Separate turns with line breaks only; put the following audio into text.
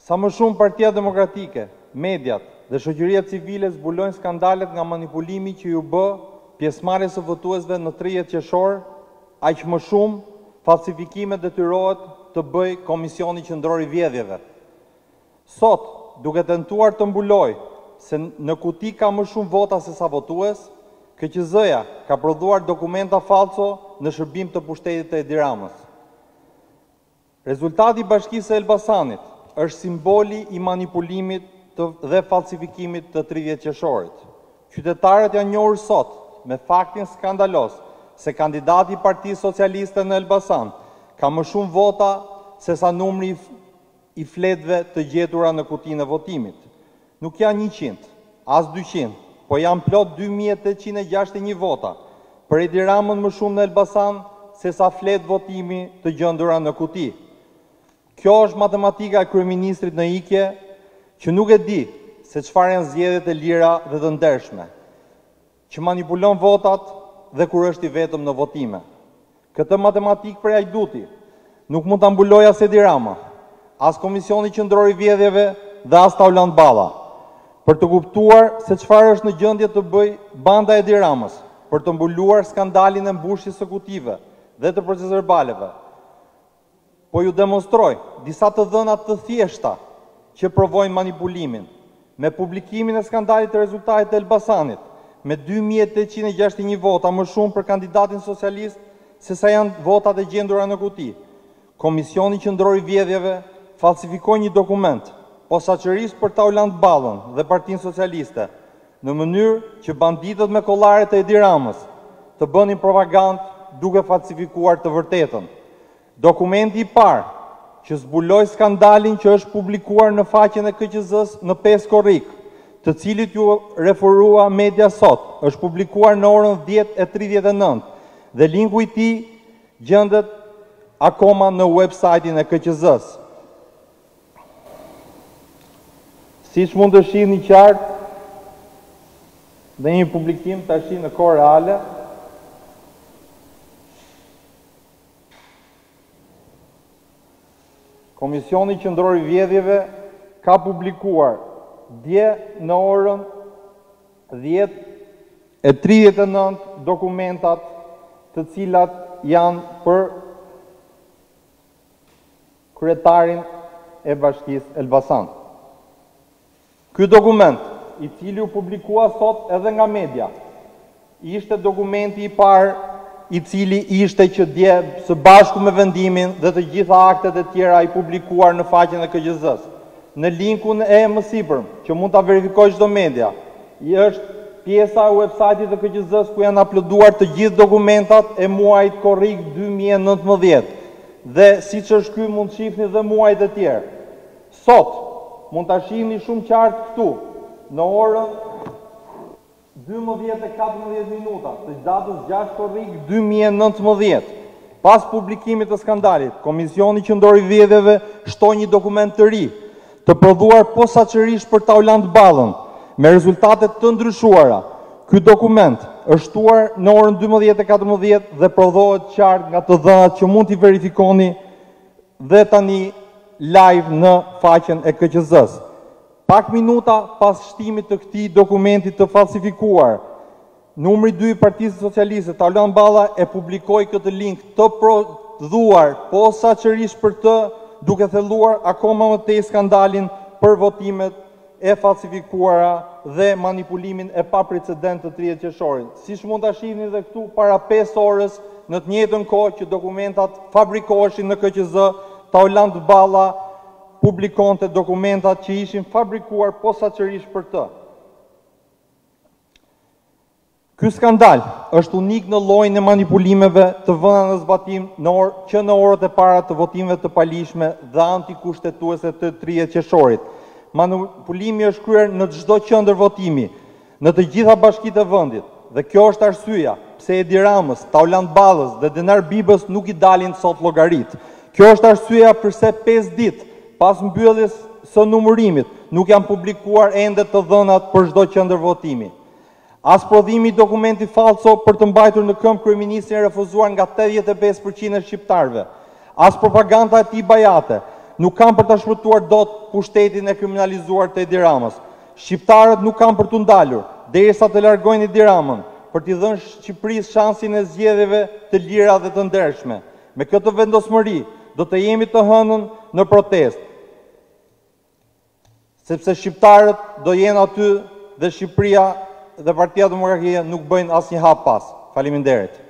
Sa më shumë Partia Demokratike, mediat dhe shoqëria civile zbulojnë skandalet nga manipulimi që ju bë pjesëmarrjes së votuesve në 30 qershor, aq më shumë falsifikime detyrohet të bëj Komisioni Qendror i Vjedhjeve. Sot, duke tentuar të mbuloj se në kuti ka më shumë vota se sa votues, KQZ-ja ka prodhuar dokumenta falso në shërbim të pushtetit të Endri Ramës. Rezultati i Bashkisë së Elbasanit është simboli i manipulimit dhe falsifikimit të 30 qershorit. Qytetarët janë njohur sot me faktin skandalos se kandidati i Partisë Socialiste në Elbasan ka më shumë vota se sa numri i fletëve të gjetura në kutinë e votimit. Nuk janë 100, as 200, po janë plot 2861 vota për Endri Ramën më shumë në Elbasan se sa fletë votimi të gjendura në kuti. Kjo është matematika e kryeministrit në ikje, që nuk e di se çfarë janë zgjedhjet e lira dhe të ndershme, që manipulon votat dhe kur është i vetëm në votime. Këtë matematikë prej ajduti nuk mund ta mbulojë as Endri Rama, as Komisioni Qendror i Vjedhjeve dhe as Tauland Balla. Për të kuptuar se çfarë është në gjendje të bëj banda e Endri Ramës për të mbuluar skandalin e mbushjes së kutive dhe të procesverbaleve, po ju demonstroj disa të dhëna të thjeshta që provojnë manipulimin, me publikimin e skandalit të rezultatit të Elbasanit, me 2861 vota më shumë për kandidatin socialist se sa janë votat e gjendura në kuti. Komisioni Qendror i Vjedhjeve falsifikoi një dokument, posaçërisht për Tauland Ballën dhe Partinë Socialiste, në mënyrë që banditët me kollare të Endri Ramës të bënin propagandë duke falsifikuar të vërtetën. Dokumenti i parë që zbuloi skandalin që është publikuar në faqen e KQZ-s në 5 korrik, të cilit ju referua media sot, është publikuar në orën 10:39 dhe linku i tij gjendet akoma në website-in e KQZ-s. Siç mund të shihni qartë, dhe një publikim tash në kohë reale, Komisioni Qendror i Vjedhjeve ka publikuar dje në orën 10:39 dokumentat të cilat janë për kryetarin e Bashkisë Elbasan. Ky dokument, i cili u publikua sot edhe nga media, ishte dokumenti i parë i cili ishte që dje së bashku me vendimin dhe të gjitha aktet e tjera i publikuar në faqen e KQZ-s. Në linkun e mësipërm, që mund ta verifikojë çdo media, është pjesa e website-it të KQZ-s ku janë uploaduar të gjithë dokumentat e muajit korrik 2019. Dhe siç është ky mund të shihni dhe muajt e tjerë. Sot mund ta shihni shumë qartë këtu, në orën 12:14 të datës 6 korrik 2019, pas publikimit të skandalit, Komisioni Qendror i Vjedhjeve shtoi një dokument të ri, të prodhuar posaçërisht për Tauland Ballën, me rezultate të ndryshuara. Ky dokument është shtuar në orën 12:14 dhe prodhohet qartë nga të dhënat që mund t'i verifikoni dhe tani live në faqen e KQZ-s. Pak minuta pas shtimit të këtij dokumenti të falsifikuar, numri 2 i Partisë Socialiste, Tauland Balla, e publikoi këtë link të prodhuar posaçërisht për të, duke thelluar akoma më tej skandalin për votimet e falsifikuara dhe manipulimin e paprecedent të 30 qershorit. Siç mund ta shihni edhe këtu, para 5 orës, në të njëjtën kohë që dokumentat fabrikoheshin në KQZ, Tauland Balla publikonte dokumentat që ishin fabrikuar posaçërisht për të. Ky skandal është unik në llojin e manipulimeve të vëna në zbatim që në orët e para të votimeve të palishme dhe antikushtetuese të 30 qershorit. Manipulimi është kryer në çdo qendër votimi, në të gjitha bashkitë e vendit, dhe kjo është arsyeja pse Endri Ramës, Tauland Ballës dhe Denar Bibës nuk i dalin sot llogarit. Kjo është arsyeja pse 5 ditë pas mbylljes së numërimit nuk janë publikuar ende të dhënat për çdo qendër votimi. As prodhimi i dokumenti falso për të mbajtur në këmbë kryeministrin e refuzuar nga 85% e shqiptarëve. As propaganda e tij bajate, nuk kanë për të shpëtuar dot pushtetin e kriminalizuar të Edi Ramës. Shqiptarët nuk kanë për të ndalur, derisa të largojnë Edi Ramën, për t'i dhënë Shqipërisë shansin e zgjedhjeve të lira dhe të ndershme. Me këtë vendosmëri, do të jemi të hënën në protestë, sepse shqiptarët do jenë aty dhe Shqipëria dhe Partia Demokratike nuk bëjnë asnjë hap pas. Faleminderit.